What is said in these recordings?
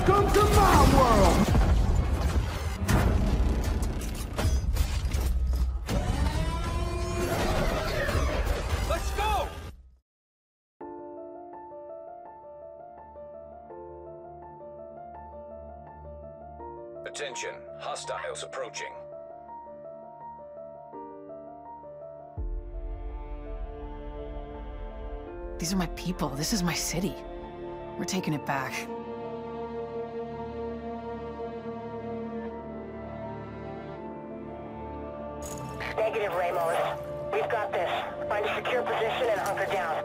Welcome to my world! Let's go! Attention, hostiles approaching. These are my people. This is my city. We're taking it back. Negative, Ramos. We've got this. Find a secure position and hunker down.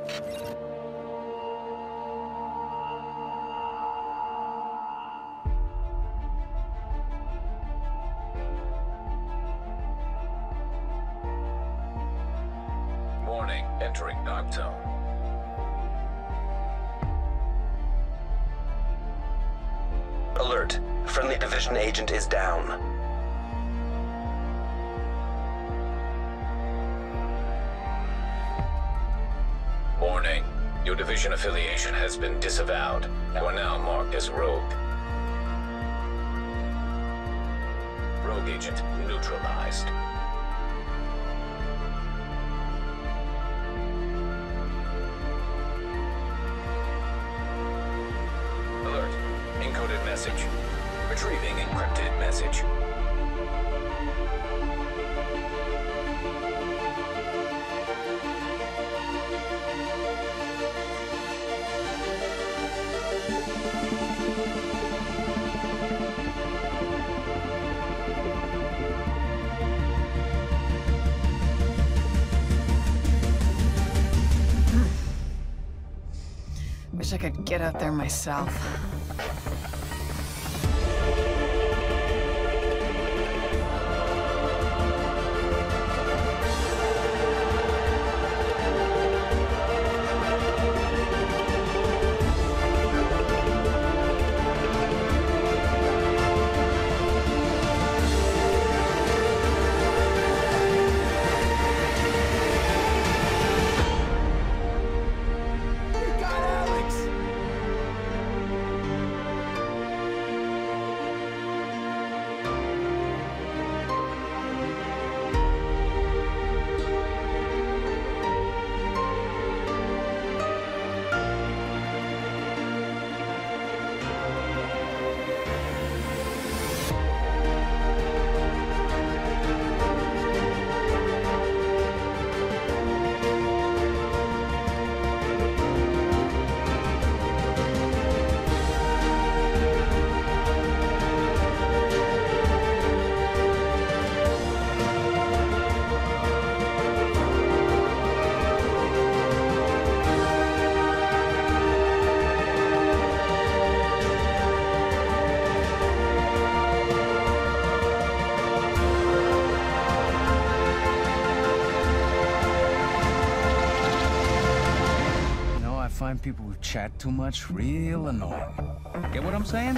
Warning, entering dark zone. Alert. Friendly division agent is down. Warning, your division affiliation has been disavowed. You are now marked as rogue. Rogue agent neutralized. Alert, encoded message. Retrieving encrypted message. Wish I could get out there myself. I find people who chat too much real annoying. Get what I'm saying?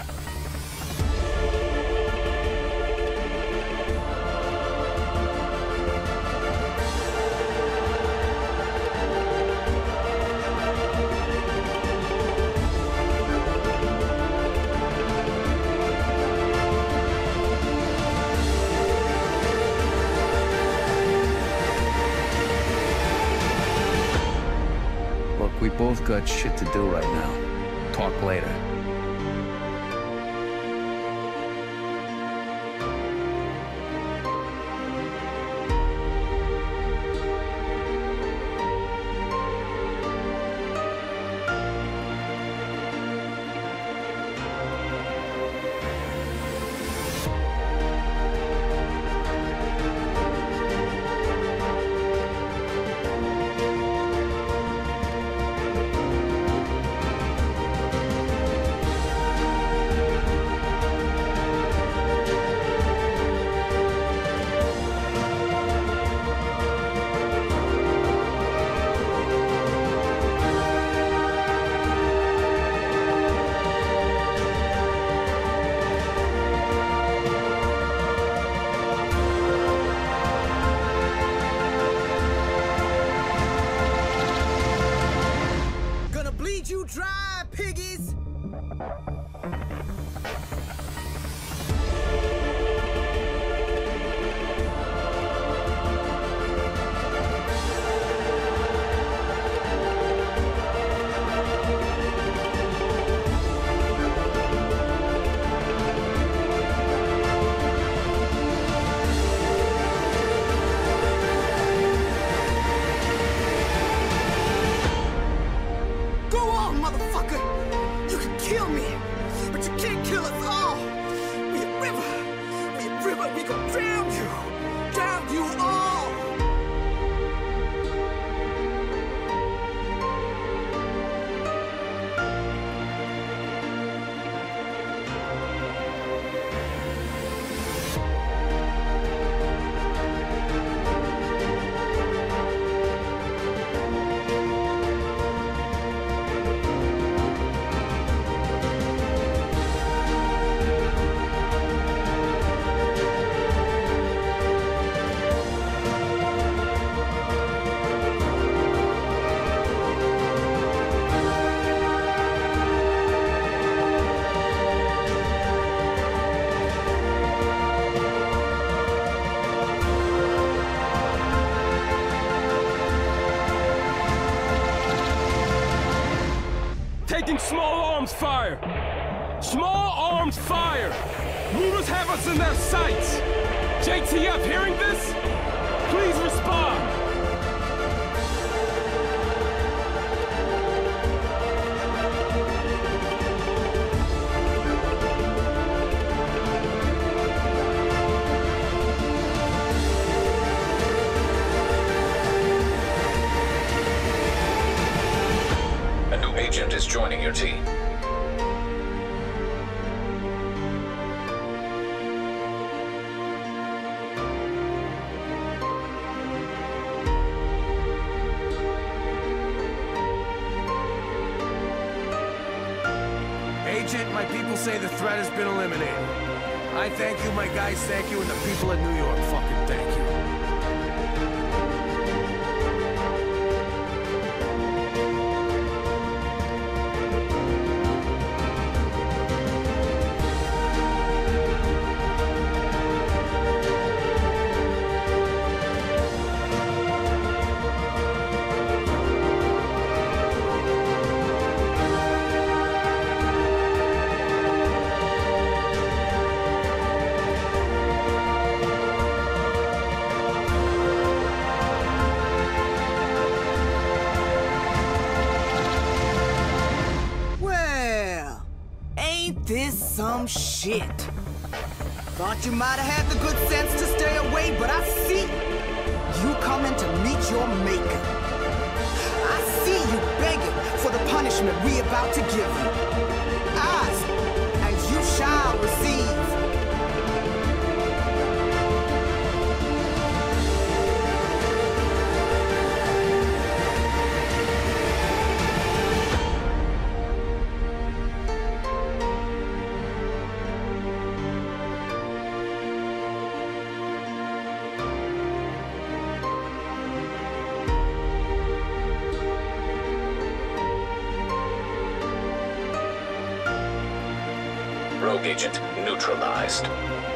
Look, we both got shit to do right now. Talk later. You dry, piggies! it! We can drown you! Drown you all! Taking small arms fire! Small arms fire! Looters have us in their sights! JTF hearing this? Please respond! A new agent is joining your team. Agent, my people say the threat has been eliminated. I thank you, my guys thank you, and the people in New York fucking thank you. Ain't this some shit? Thought you might have had the good sense to stay away, but I see you coming to meet your maker. I see you begging for the punishment we about to give you. Ask, and you shall receive. Rogue agent neutralized.